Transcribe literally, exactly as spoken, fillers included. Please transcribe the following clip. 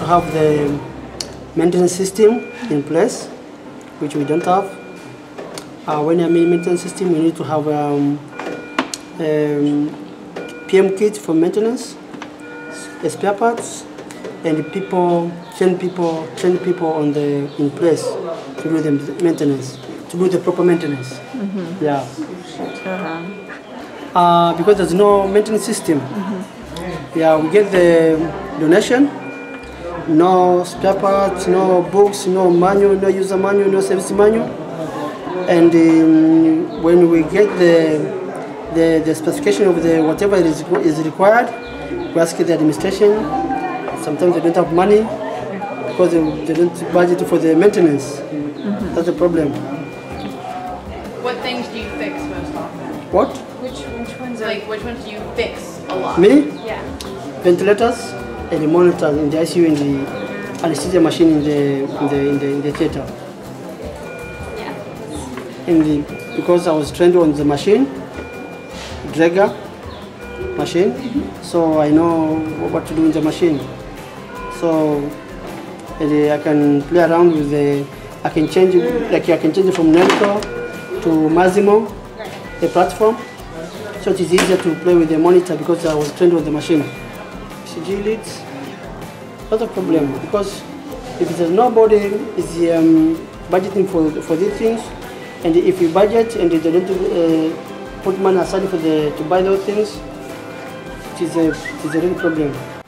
to have the maintenance system in place, which we don't have. Uh, when I mean maintenance system, we need to have um, um, P M kit for maintenance, spare parts, and people, train people, train people on the in place to do the maintenance, to do the proper maintenance. Mm-hmm. Yeah. Uh-huh. Uh, because there's no maintenance system. Mm-hmm. Yeah, we get the donation, no spare parts, no books, no manual, no user manual, no service manual, and um, when we get the The, the specification of the whatever is, is required, we ask the administration. Sometimes they don't have money because they, they don't budget for the maintenance. Mm-hmm. That's the problem. What things do you fix most often? What? Which which ones are, like which ones do you fix a lot? Me? Yeah. Ventilators and the monitors in the I C U and the anesthesia machine in the in the in the, in the theater. Yeah. In the, because I was trained on the machine. Dragger machine, so I know what to do in the machine. So and, uh, I can play around with the. I can change like I can change it from Nelco to Massimo, the platform. So it is easier to play with the monitor because I was trained with the machine. C G leads, not a problem because if there's nobody is um, budgeting for for these things, and if you budget and they don't. Uh, put money aside for the to buy those things, it is a it is a real problem.